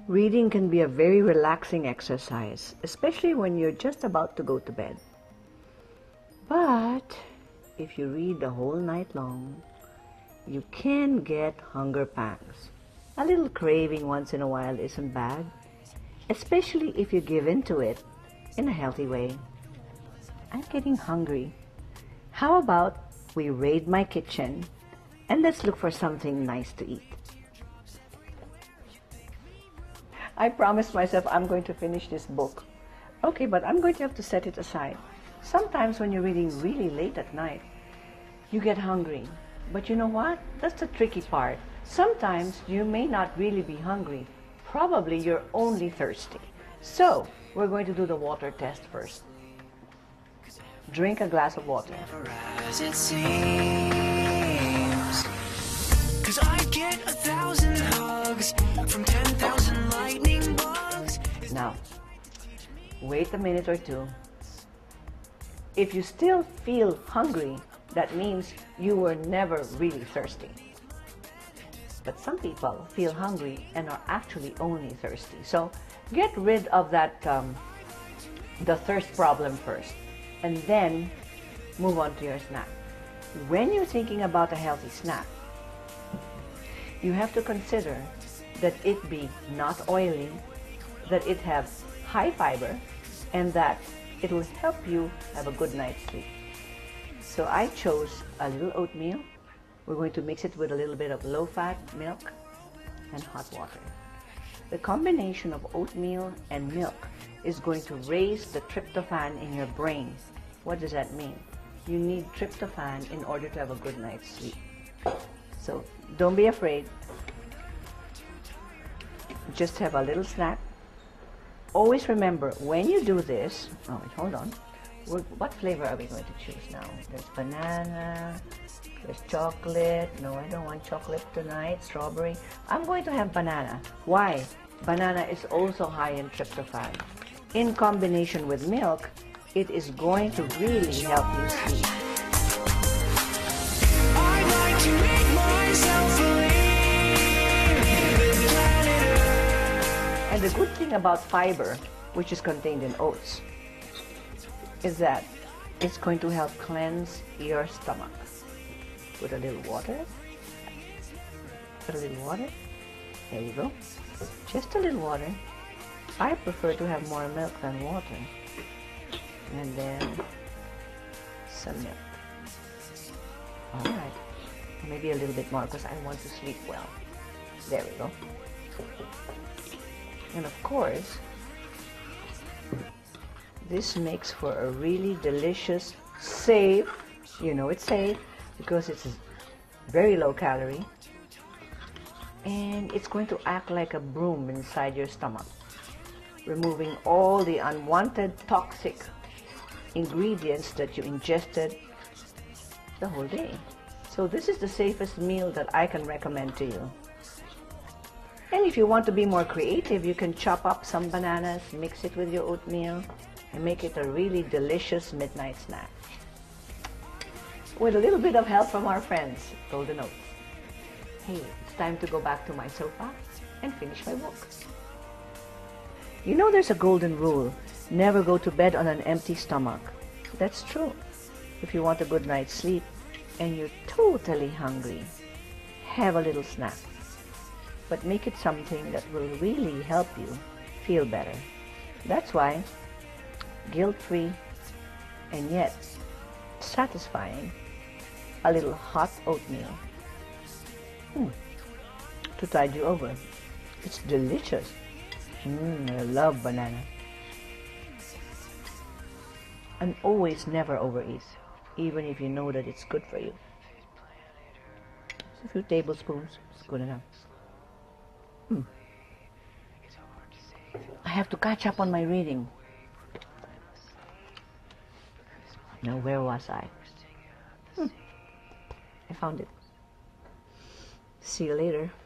Reading can be a very relaxing exercise, especially when you're just about to go to bed. But if you read the whole night long, you can get hunger pangs. A little craving once in a while isn't bad, especially if you give in to it in a healthy way. I'm getting hungry. How about we raid my kitchen and let's look for something nice to eat? I promised myself I'm going to finish this book. Okay, but I'm going to have to set it aside. Sometimes when you're reading really late at night, you get hungry. But you know what? That's the tricky part. Sometimes you may not really be hungry. Probably you're only thirsty. So, we're going to do the water test first. Drink a glass of water. As it seems, 'cause I get 1,000 hugs from 10,000 lightning bugs. Now, wait a minute or two. If you still feel hungry, that means you were never really thirsty. But some people feel hungry and are actually only thirsty. So get rid of that, the thirst problem first, and then move on to your snack. When you're thinking about a healthy snack, you have to consider that it be not oily, that it have high fiber, and that it will help you have a good night's sleep. So I chose a little oatmeal. We're going to mix it with a little bit of low-fat milk and hot water. The combination of oatmeal and milk is going to raise the tryptophan in your brain. What does that mean? You need tryptophan in order to have a good night's sleep. So don't be afraid. Just have a little snack. Always remember, when you do this, oh wait, hold on. What flavor are we going to choose now? There's banana, there's chocolate. No, I don't want chocolate tonight. Strawberry. I'm going to have banana. Why? Banana is also high in tryptophan. In combination with milk, it is going to really help you sleep. I'd like to make myself believe in planet Earth. And the good thing about fiber, which is contained in oats, is that it's going to help cleanse your stomach. Put a little water. Put a little water. There you go. Just a little water. I prefer to have more milk than water. And then some milk. Alright. Maybe a little bit more because I want to sleep well. There we go. And of course, this makes for a really delicious, safe, you know it's safe because it's very low calorie, and it's going to act like a broom inside your stomach, removing all the unwanted toxic ingredients that you ingested the whole day. So this is the safest meal that I can recommend to you. And if you want to be more creative, you can chop up some bananas, mix it with your oatmeal, and make it a really delicious midnight snack. With a little bit of help from our friends, Golden Oats. Hey, it's time to go back to my sofa and finish my book. You know there's a golden rule, never go to bed on an empty stomach. That's true. If you want a good night's sleep and you're totally hungry, have a little snack. But make it something that will really help you feel better. That's why guilt-free and yet satisfying, a little hot oatmeal to tide you over. It's delicious. I love banana. And always never overeat, even if you know that it's good for you. Just a few tablespoons is good enough. I have to catch up on my reading. Now, where was I? I found it. See you later.